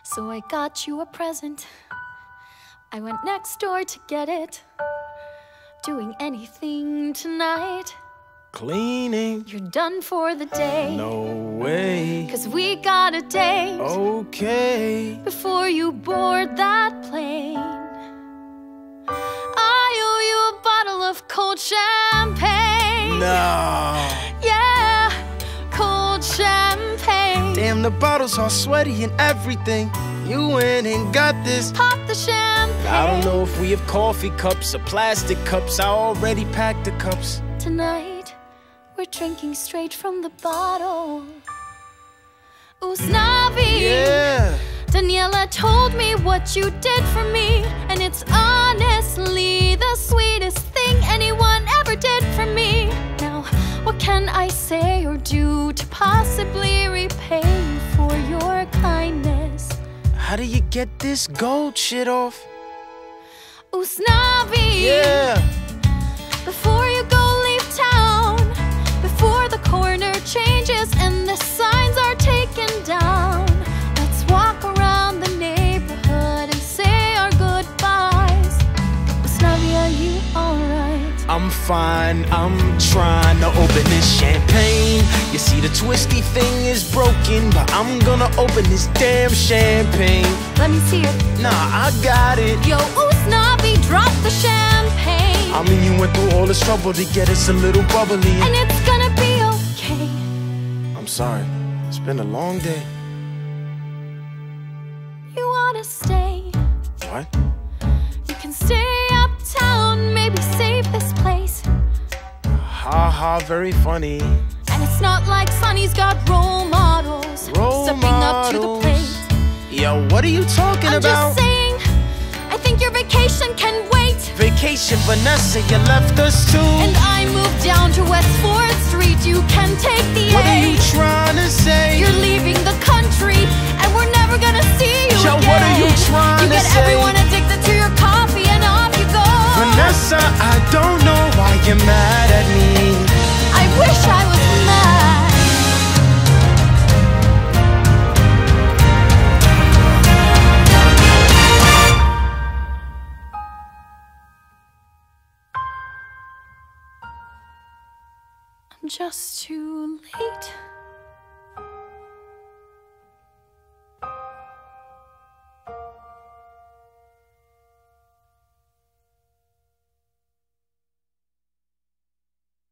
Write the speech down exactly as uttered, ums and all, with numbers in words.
So I got you a present. I went next door to get it. Doing anything tonight. Cleaning. You're done for the day. No way. 'Cause we got a date. Okay. Before you board that plane, I owe you a bottle of cold champagne. No. Yeah, cold champagne. Damn, the bottle's all sweaty and everything. You went and got this. Pop the champagne. I don't know if we have coffee cups or plastic cups. I already packed the cups. Tonight, we're drinking straight from the bottle. Usnavi. Yeah. Daniela told me what you did for me, and it's honestly the sweetest thing anyone ever did for me. Now, what can I say or do to possibly repay you for your kindness? How do you get this gold shit off? Usnavi. Yeah. Before you go, leave town. Before the corner changes and the signs are taken down. Let's walk around the neighborhood and say our goodbyes. Usnavi, are you alright? I'm fine, I'm trying to open this champagne. You see the twisty thing is broken, but I'm gonna open this damn champagne. Let me see it. Nah, I got it. Yo, Usnavi, drop the champagne. I mean, you went through all this trouble to get us a little bubbly. And it's gonna be okay. I'm sorry, it's been a long day. You wanna stay? What? You can stay uptown, maybe save this place. Ha ha, very funny. And it's not like Sonny's got role models Role stepping up to the models. plate. Yo, what are you talking I'm about? just saying, I think your vacation can wait. Vacation, Vanessa, you left us too. And I moved down to West fourth Street. You can take the What are A. you trying to say? You're leaving the country, and we're never gonna see you Yo, again. what are you trying You to get say? everyone addicted to your coffee, and off you go. Vanessa, I don't know why you're mad at me. I wish I was mad. I'm just too late.